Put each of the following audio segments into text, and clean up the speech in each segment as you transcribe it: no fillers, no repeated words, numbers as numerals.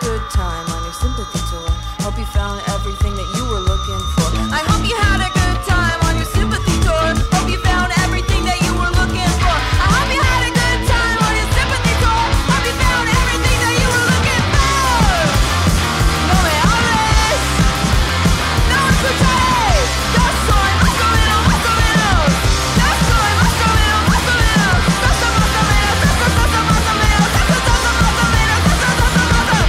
good time on your sympathy tour. Hope you found everything that you were looking for. I hope you had a good time on your sympathy tour. Hope you found everything that you were looking for. I hope you had a good time on your sympathy tour. Hope you found everything that you were looking for. No me hables, no escuchéis. Yo soy más o menos, más o menos. Yo soy más o menos, más o menos. Esto más o menos, esto más o menos, esto más o menos, esto más o menos, esto más o menos.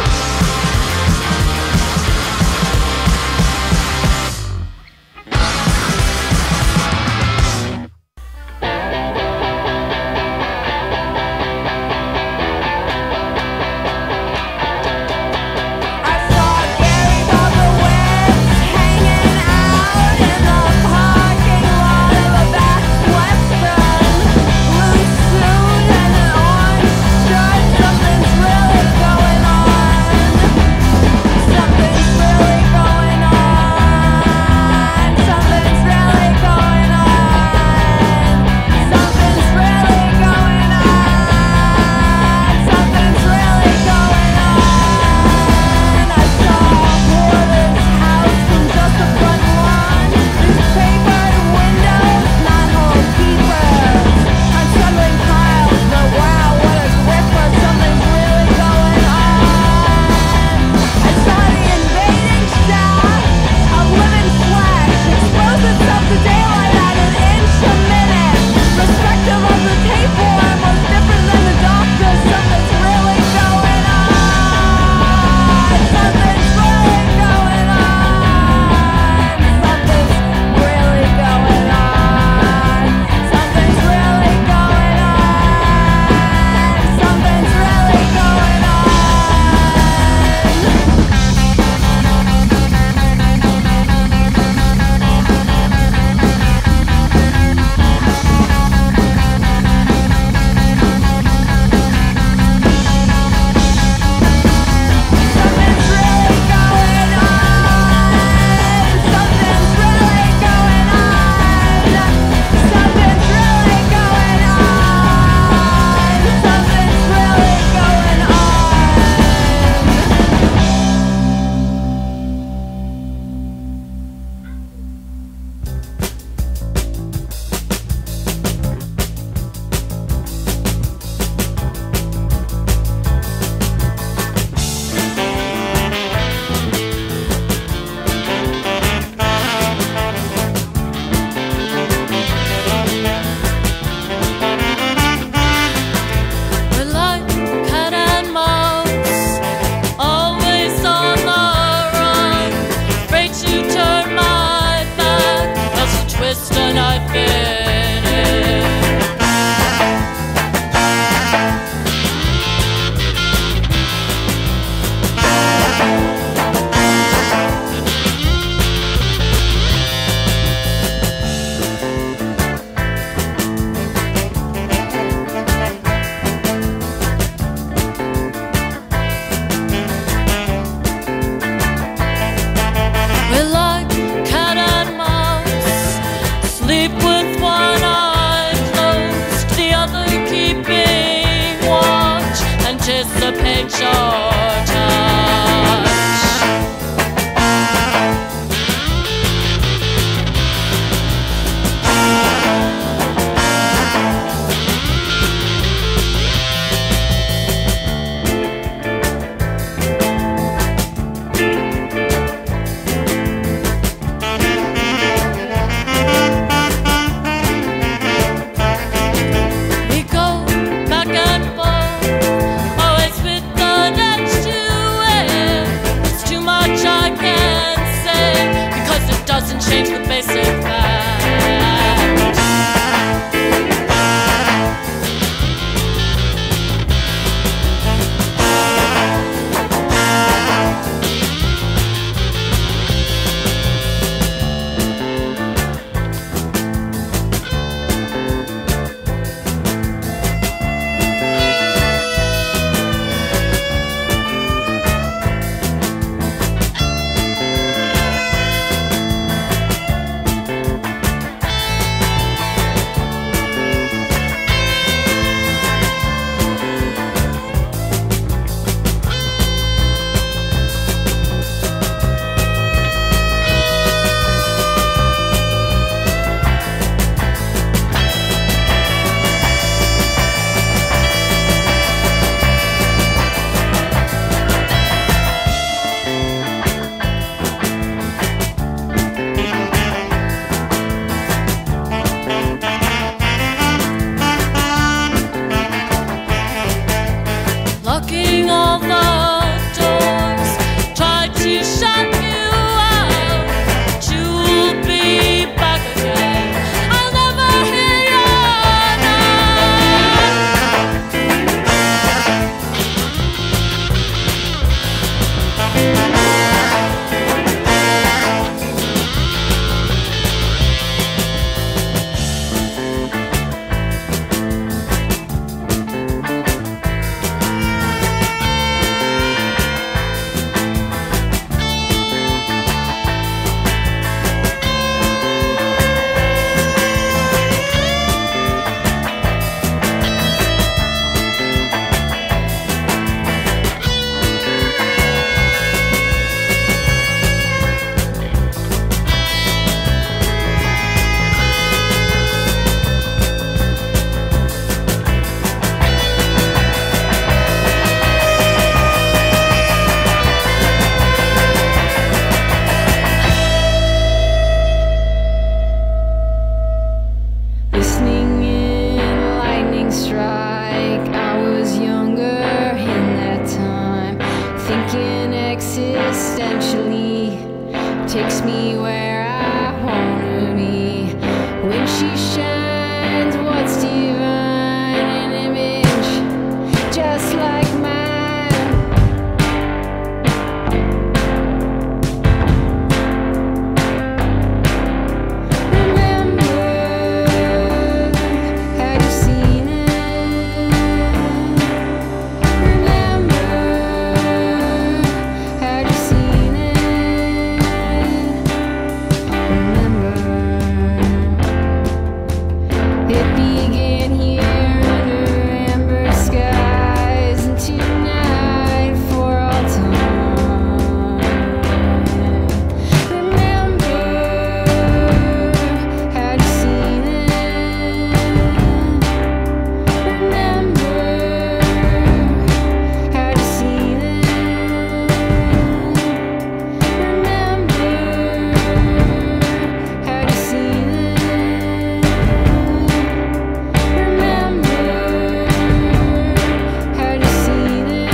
Anticipate your touch. We go back and forth, always with the shines what's divine, an image just like mine. Remember, had you seen it? Remember, had you seen it? Remember, it began here under amber skies, and tonight for all time. Remember, had you seen it? Remember, had you seen it? Remember, had you seen it? Remember, had you seen it?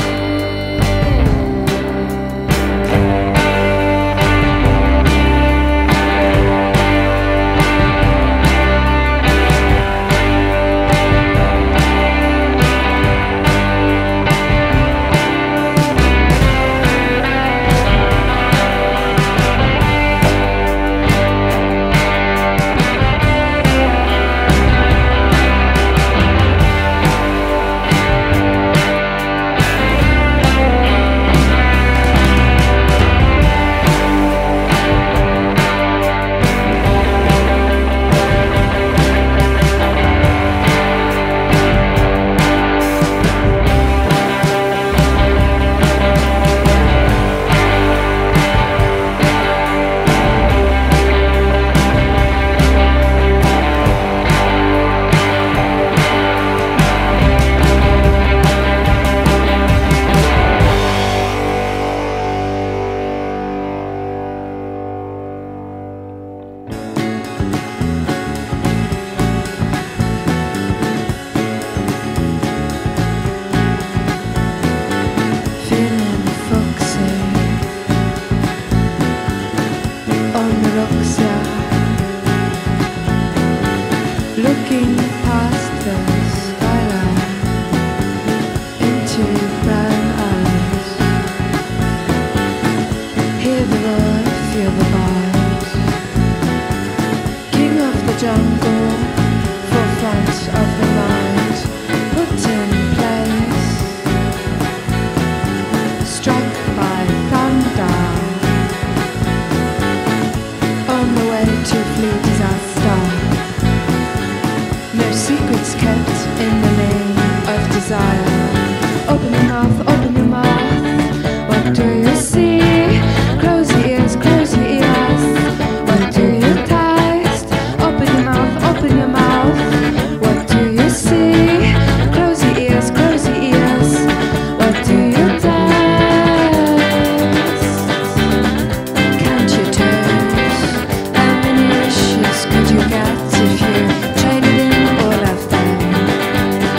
Feeling foxy on the rocks, yeah. Looking past the skyline into brown eyes. Hear the roar, feel the vibes. King of the jungle, forefront of the mind, put in place. Struck by thunder, on the way to flee disaster. No secrets kept in the name of desire. Open your mouth, open your mouth. What do you see? Close your ears, close your ears. What do you taste? Open your mouth, open your mouth. What do you see? Close your ears, close your ears. What do you taste? Count your toes. How many wishes could you get if you traded in or left them?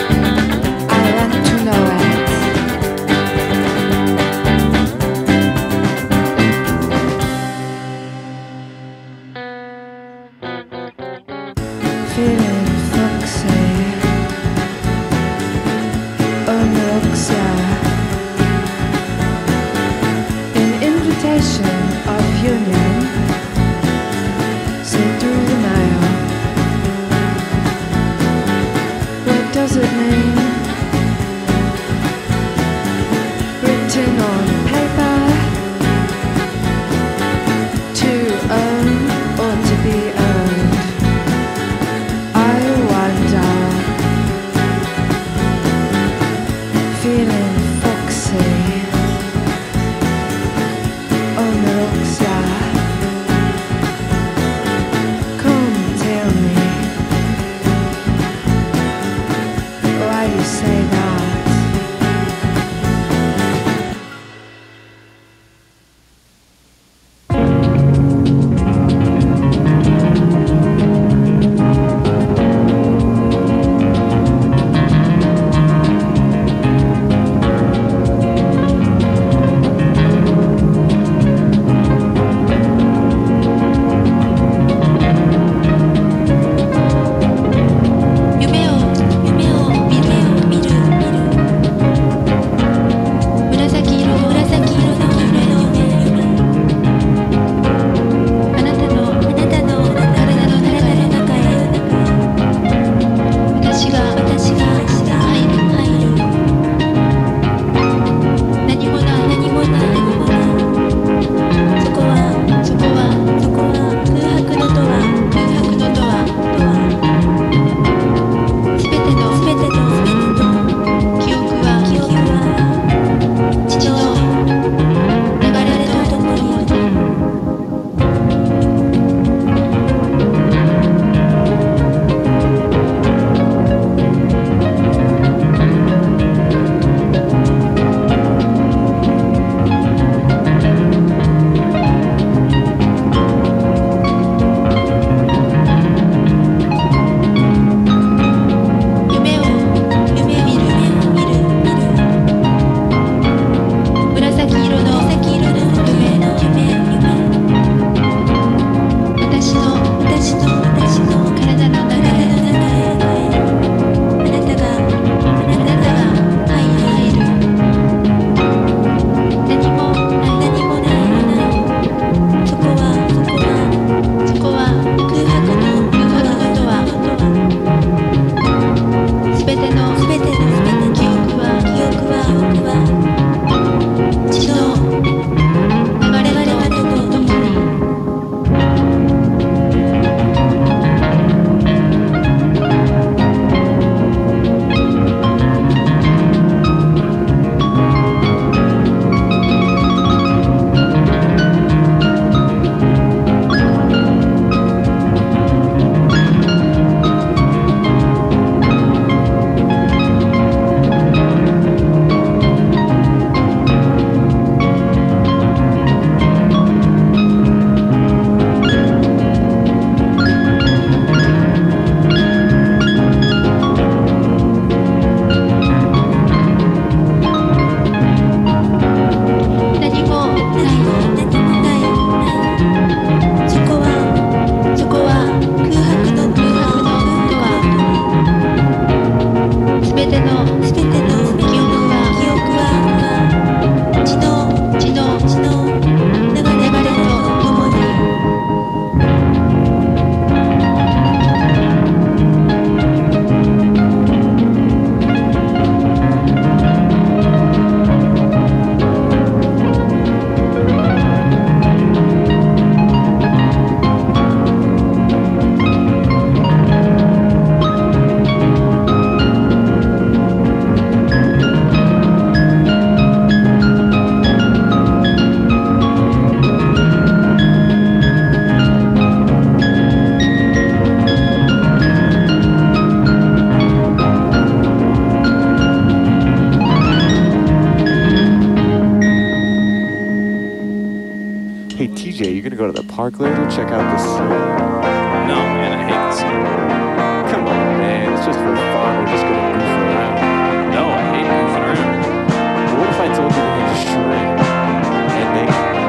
go to the park later, check out the scene? No, man, I hate the scene. Come on, man. It's just for fun. We're just gonna goof around. No, I hate goofing around. What if I told you to just shrink and make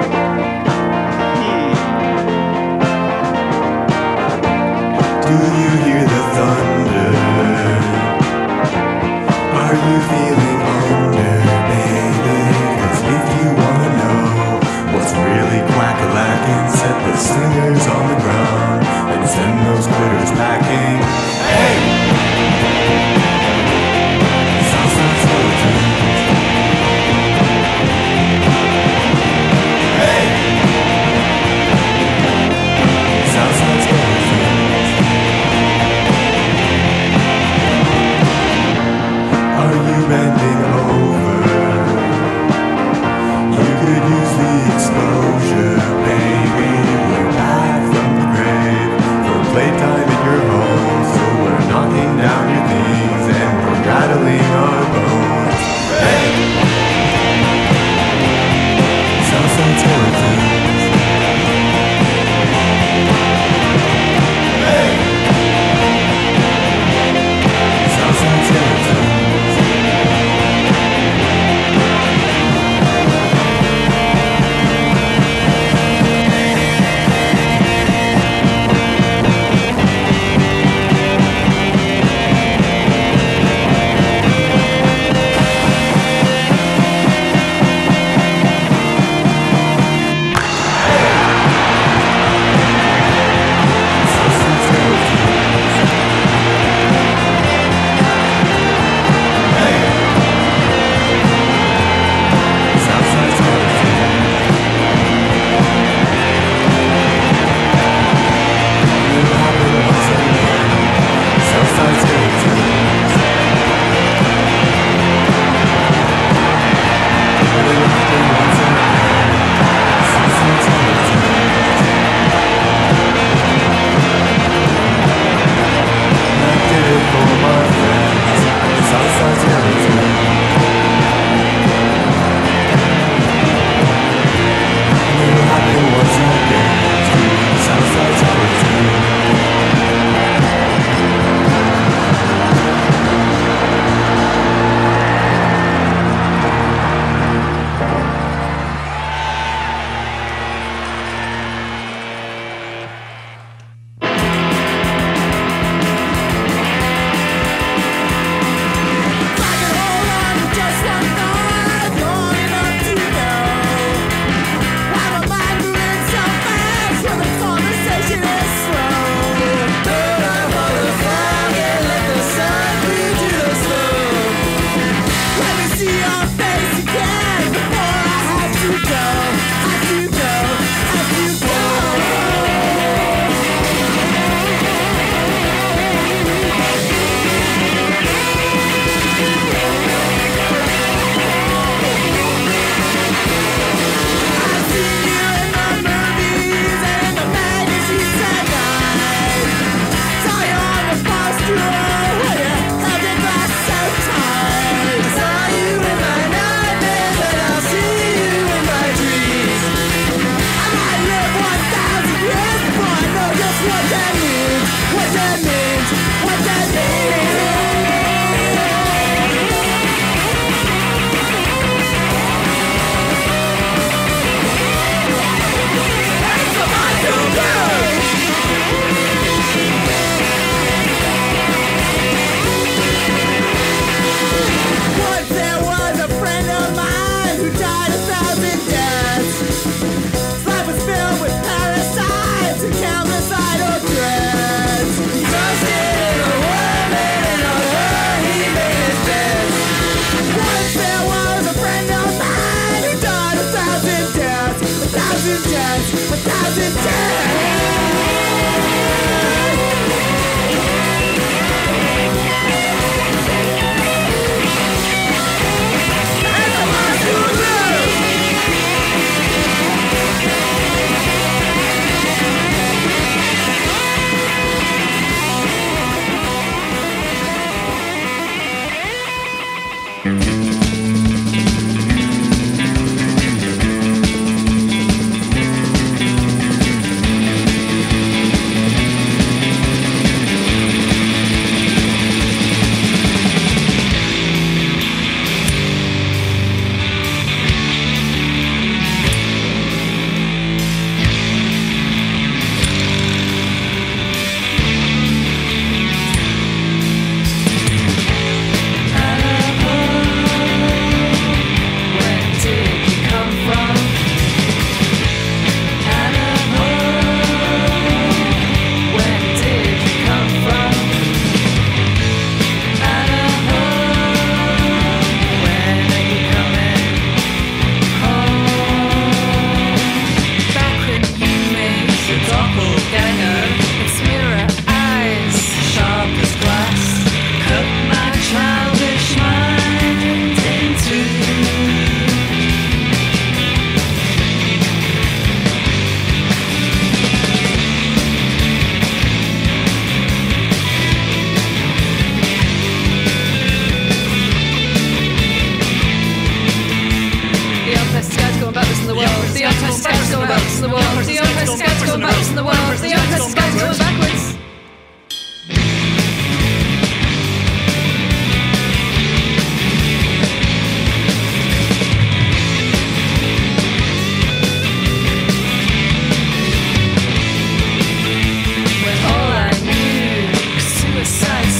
Do you hear the thunder? Are you feeling under, baby? 'Cause if you wanna know what's really quack-a-lacking, set the singers on the ground and send those critters packing. Hey! Southside Skeletons. Hey! Southside Skeletons. Are you ready?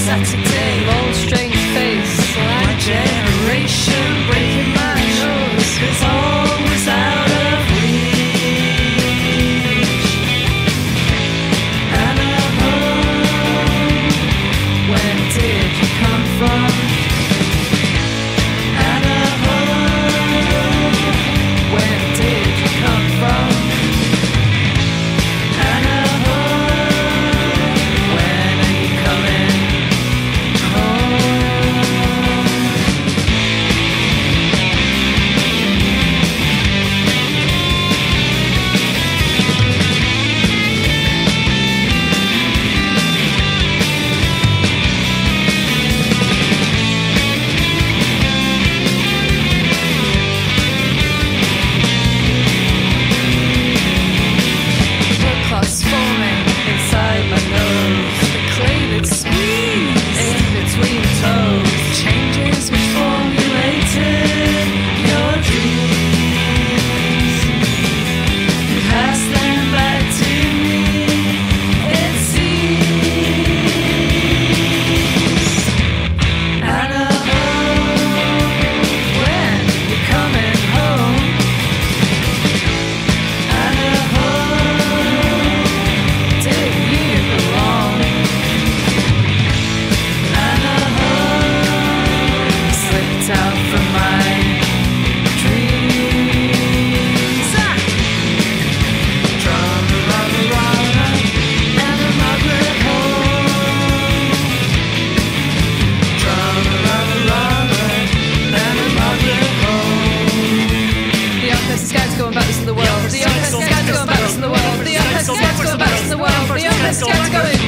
Saturday. Long strange face, My generation breaking my nose, 'cause all was out of reach. And a home, where did you come from? And a home, where did you come from? And a home, when are you coming home? Blood clots forming inside my nose. The clay that squeezed in between toes. Changes which formulated your dreams. You pass them back to me, it seems. And a home, when you're coming home. And a home, did you belong? And a home, slipped out from my dreams. Drama, rama, rama, and a Margaret home. Drama, rama, rama, and a Margaret home. the Youngest Scouts going backwards in the world. The Youngest Scouts going backwards in the world. The Youngest Scouts going backwards in the world. The Youngest Scouts going.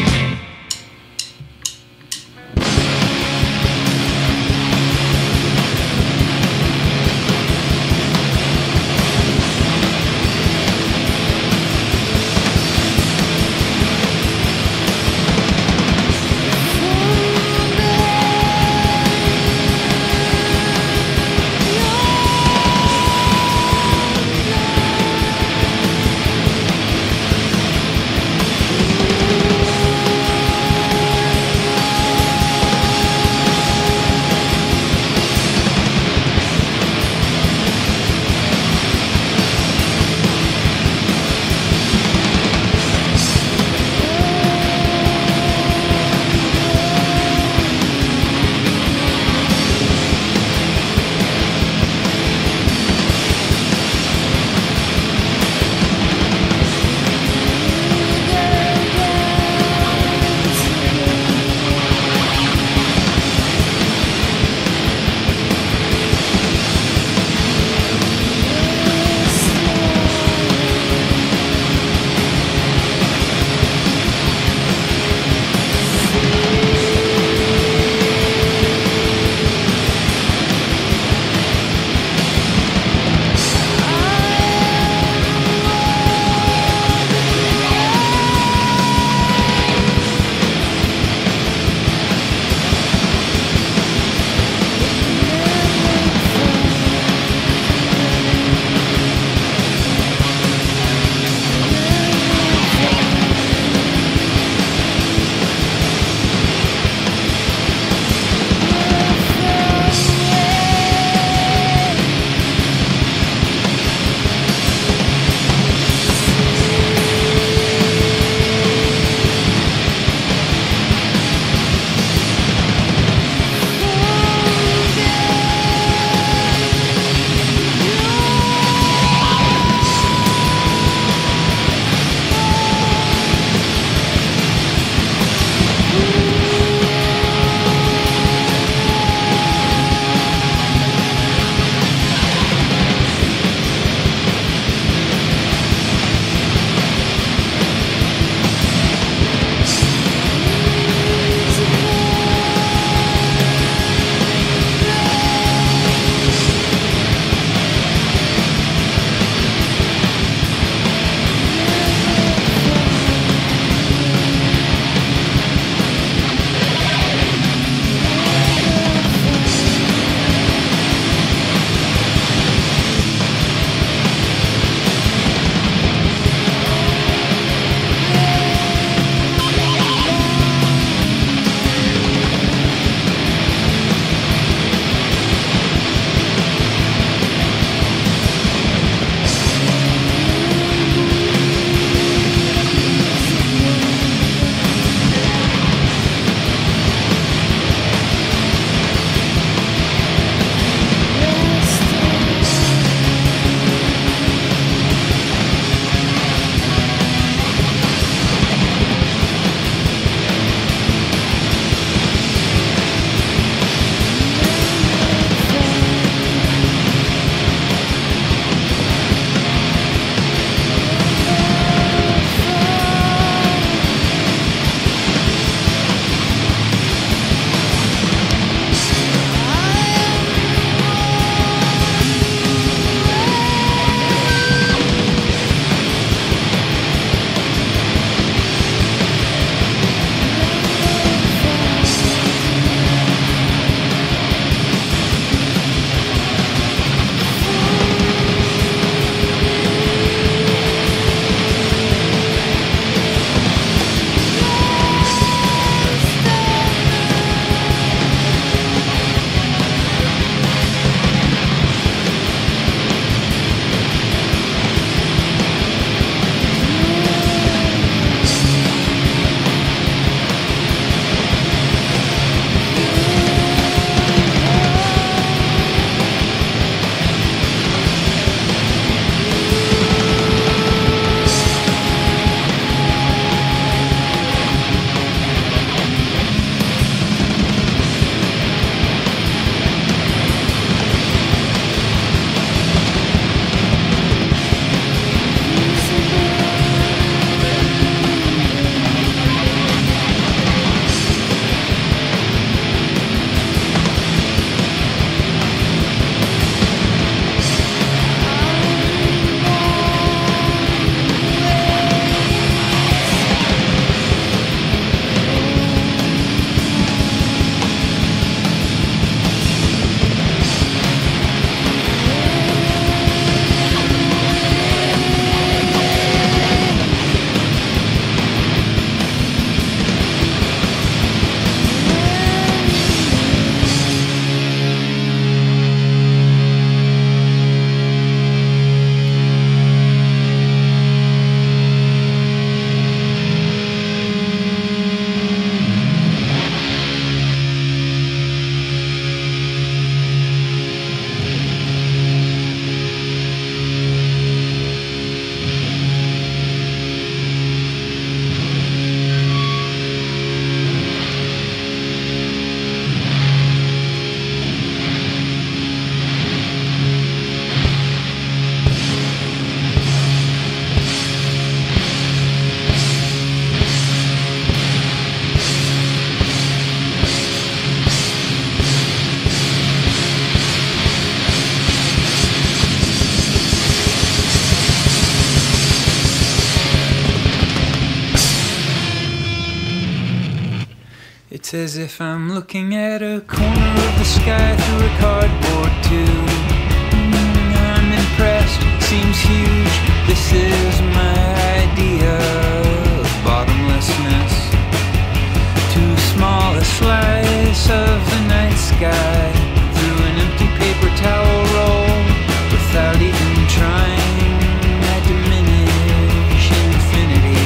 as if I'm looking at a corner of the sky through a cardboard tube. I'm impressed, seems huge. This is my idea of bottomlessness. Too small a slice of the night sky through an empty paper towel roll. Without even trying, I diminish infinity.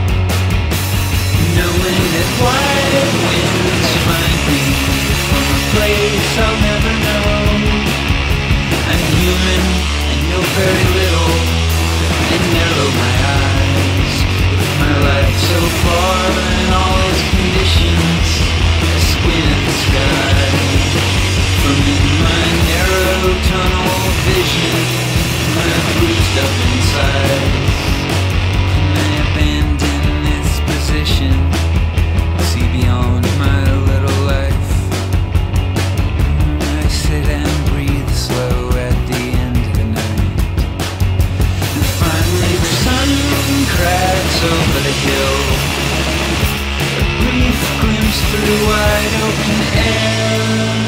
Knowing that wide winds find me from a place I'll never know. I'm human, I know very little, and narrow my eyes. With my life so far and all its conditions, I squint at the sky. From in my narrow tunnel vision, my bruised up insides. Can I abandon this position? See beyond my little life. I sit and breathe slow at the end of the night. And finally the sun cracks over the hill. A brief glimpse through wide open air.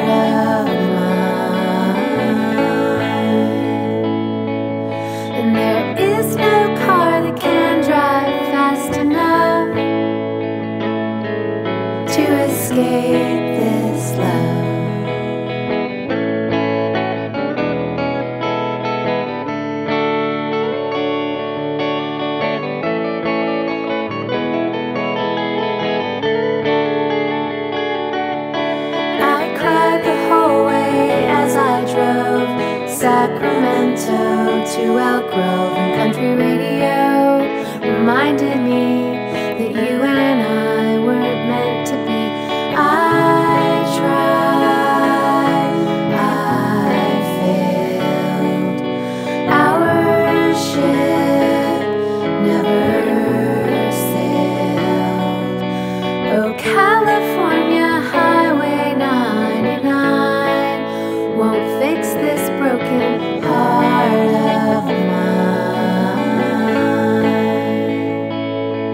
And there Sacramento to Elk Grove, and country radio reminded me that you and I weren't meant to be. I tried, I failed. Our ship never sailed. Oh, California Highway 99 won't fix this broken heart of mine.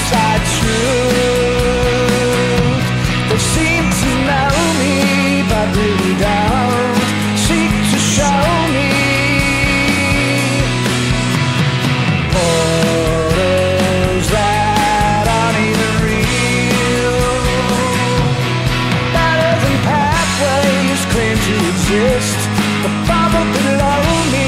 outside truth. They seem to know me, but really don't seek to show me. Portals that aren't even real. Ladders and pathways claim to exist above or below me.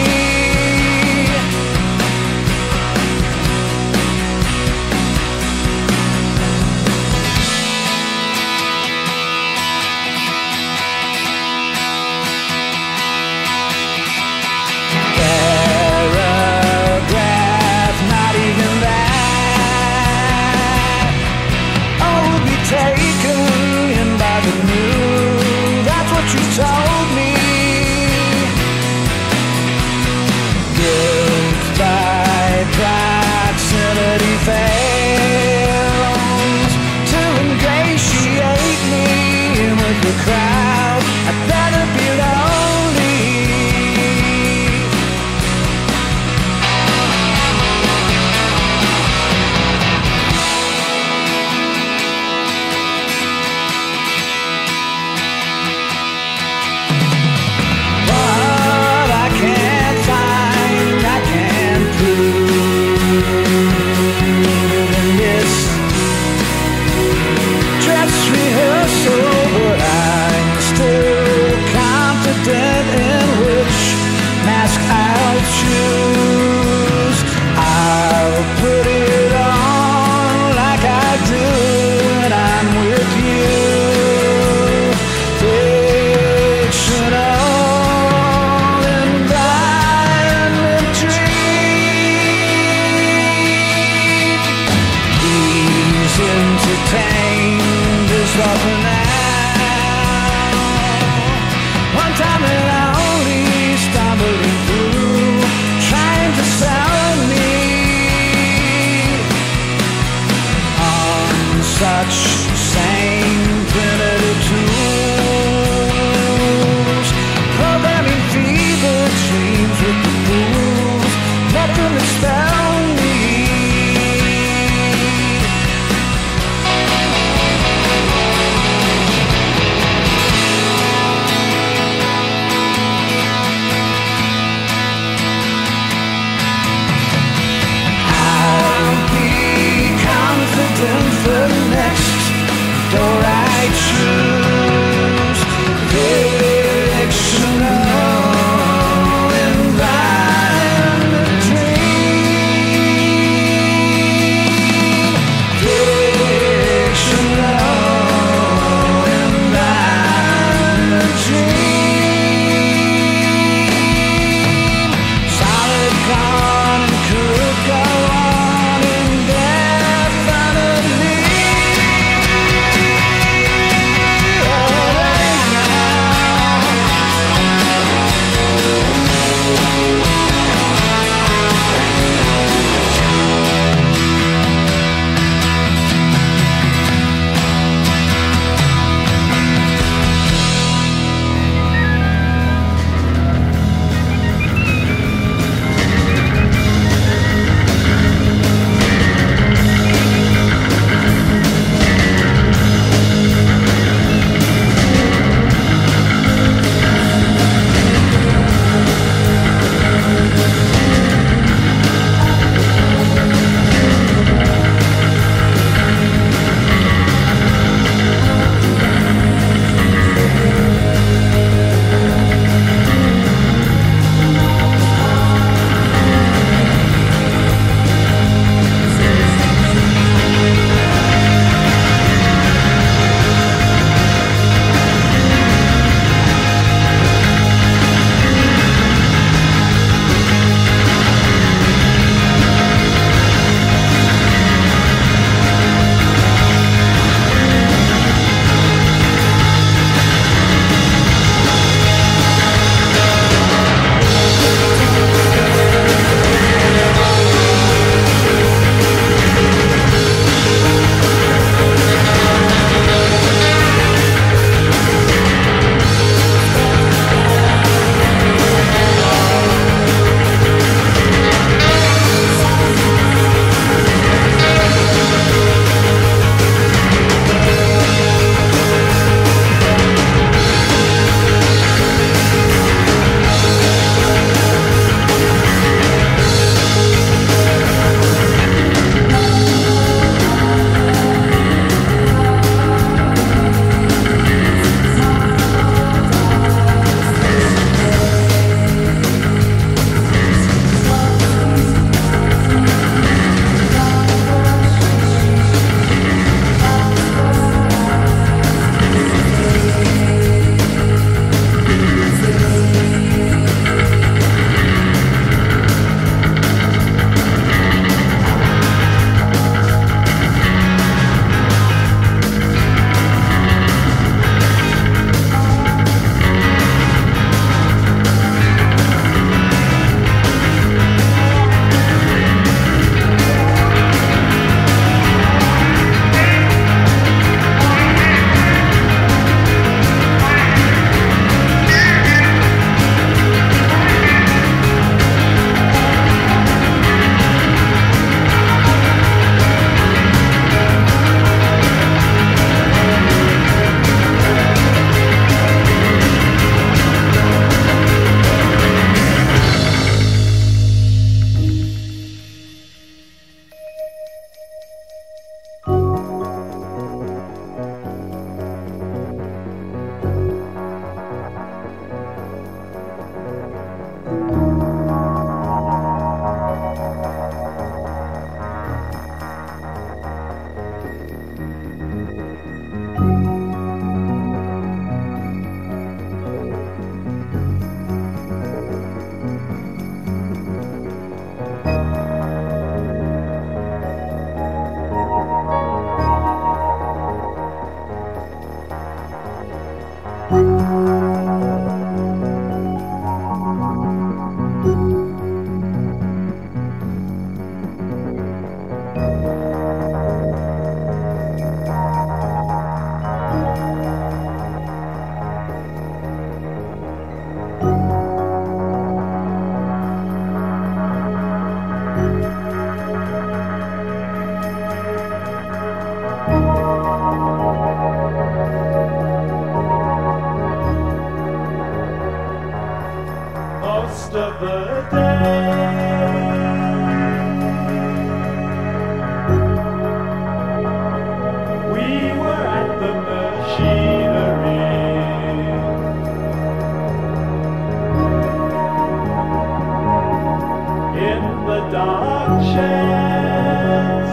dark sheds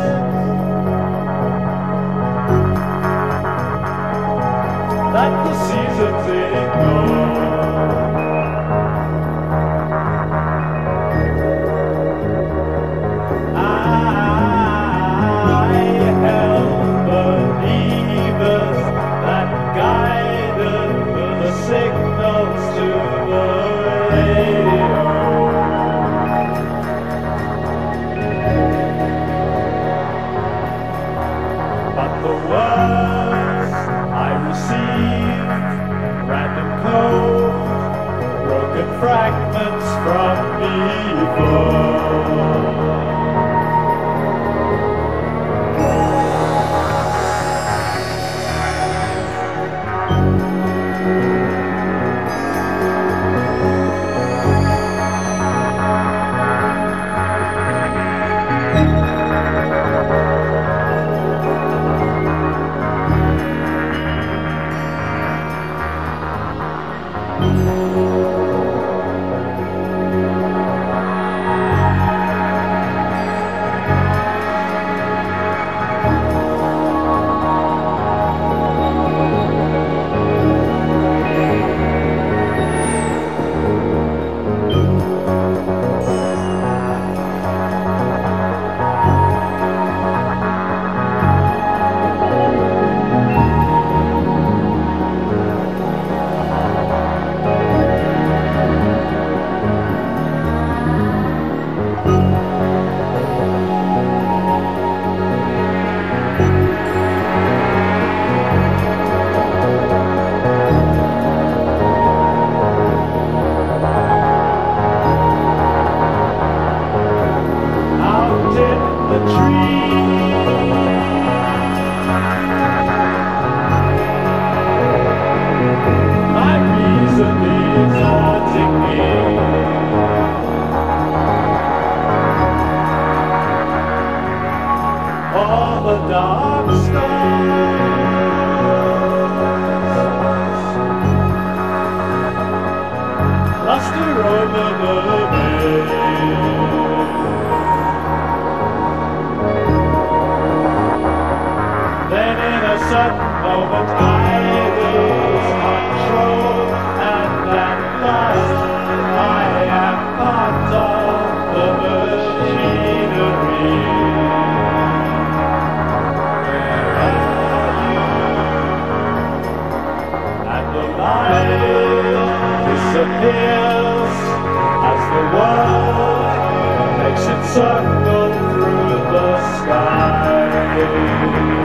that the seasons ignore. I held the levers that guided the signals to the radio. But the words I received, random code, broken fragments from before. All the dark stars cluster over the bay. Then in a sudden moment I lose control, and at last I am part of the machinery. Disappears as the world makes its circle through the sky.